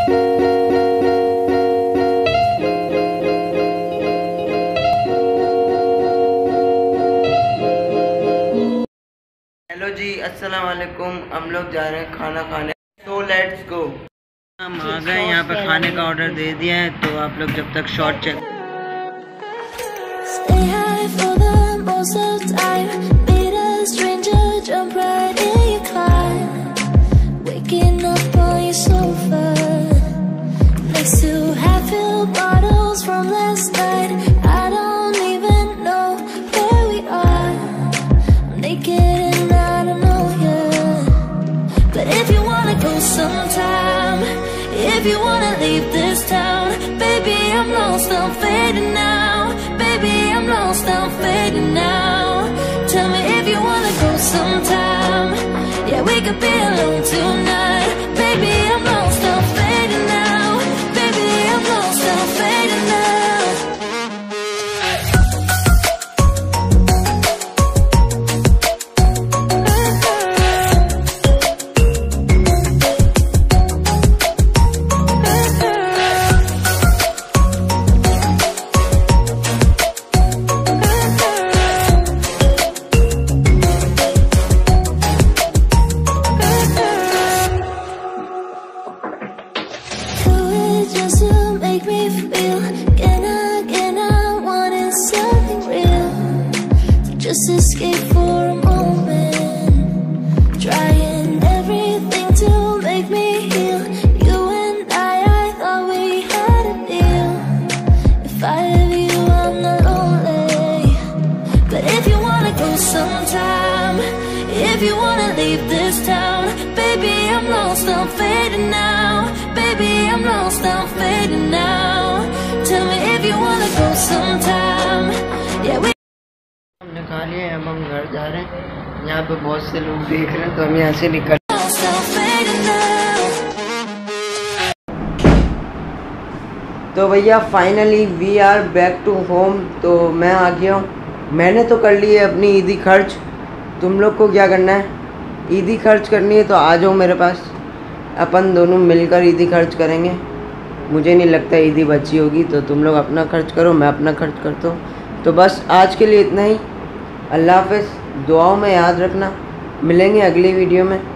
Hello जी, अस्सलाम वालेकुम। हम लोग जा रहे हैं खाना खाने, तो लेट्स गो। हम आ गए, यहाँ पे खाने का ऑर्डर दे दिया है, तो आप लोग जब तक short check If you wanna leave this town, baby, I'm lost, I'm fading now. Baby, I'm lost, I'm fading now. Tell me if you wanna go sometime. Yeah, we could be alone tonight. Baby, I'm lost, I'm fading now. Baby, I'm lost, I'm fading now. Just to make me feel again, I wanted something real. So just escape for a moment, trying everything to make me heal. You and I thought we had a deal. If I have you, I'm not lonely. But if you wanna go sometime, if you wanna leave this town, baby, I'm lost, I'm fading now. Baby, I'm lost, I'm fading now. Tell me if you wanna go sometime. Yeah, we हमने खा लिया है, अब हम घर जा रहे हैं। यहाँ पे बहुत से लोग देख रहे हैं, तो हम यहाँ से निकल। तो भैया finally we are back to home. तो मैं आ गया हूँ। मैंने तो कर ली है अपनी ईदी खर्च। तुम लोग को क्या करना है? ईदी खर्च करनी है तो आ जाओ मेरे पास, अपन दोनों मिलकर ईदी खर्च करेंगे। मुझे नहीं लगता ईदी बची होगी, तो तुम लोग अपना खर्च करो, मैं अपना खर्च करता हूँ। तो बस आज के लिए इतना ही। अल्लाह हाफ़िज़। दुआओं में याद रखना। मिलेंगे अगली वीडियो में।